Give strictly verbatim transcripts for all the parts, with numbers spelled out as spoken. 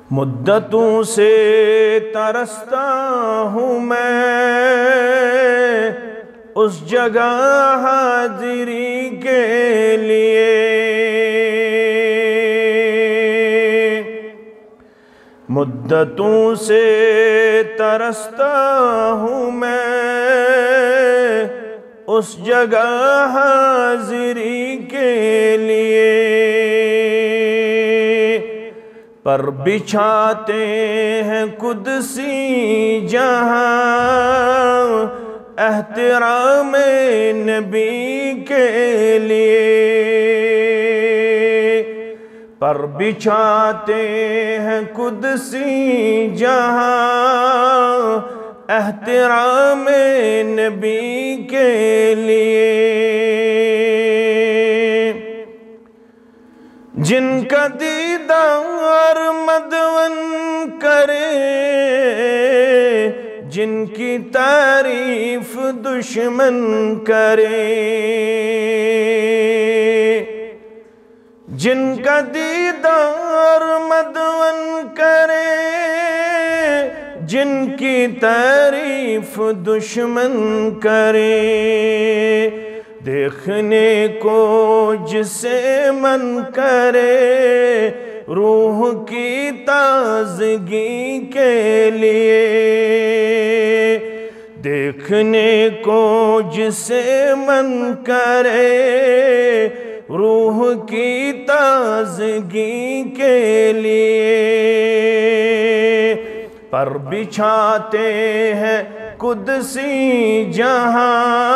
مدتوں سے ترستا ہوں میں اس جگہ حاضری کے لیے، مدتوں سے ترستا ہوں میں اس جگہ حاضری کے لیے، پر بچھاتے ہیں قدسی جہاں احترام نبی کے لیے، پر بچھاتے ہیں قدسی جہاں احترام نبی کے لیے، جن کا دیدار مدون کرے، جن کی تعریف دشمن کرے، جن کا دیدار مدون کرے، جن کی تعریف دشمن کرے، دیکھنے کو جسے من کرے روح کی تازگی کے لیے، دیکھنے کو جسے من کرے روح کی تازگی کے لیے، پر بچھاتے ہیں قدسی جہاں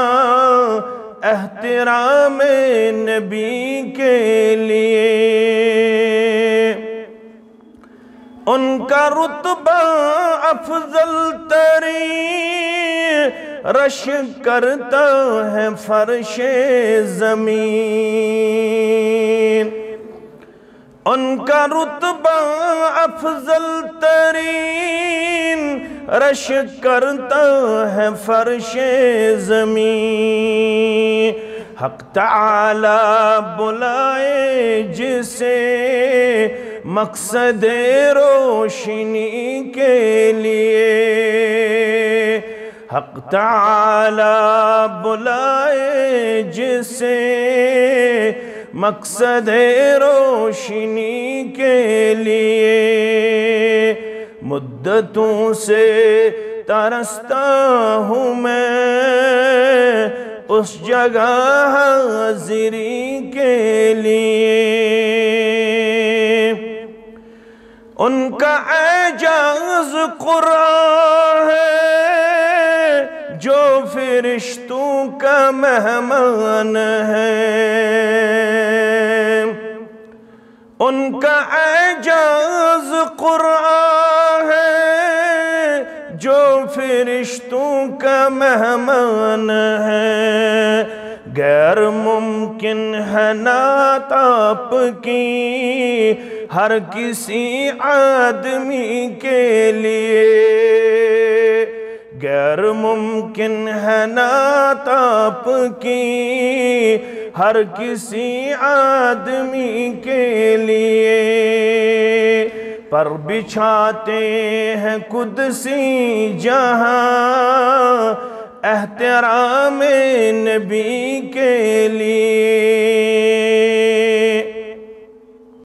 احترام نبی کے لیے، ان کا رتبہ افضل ترین رش کرتا ہے فرش زمین، ان کا رتبہ افضل ترین رش کرتا ہے فرش زمین، حق تعالی بلائے جسے مقصد روشنی کے لیے، حق تعالی بلائے جسے مقصد روشنی کے لیے، مدتوں سے ترستا ہوں میں اس جگہ حاضری کے لیے، ان کا اعجاز قرآن ہے جو فرشتوں کا مہمان ہے، ان کا اعجاز قرآن ہے جو فرشتوں کا مہمان ہے، غیر ممکن ہے نعت آپ کی ہر کسی آدمی کے لیے، غیر ممکن ہے نعت آپ کی ہر کسی آدمی کے لیے، پر بچھاتے ہیں قدسی جہاں احترام نبی کے لیے،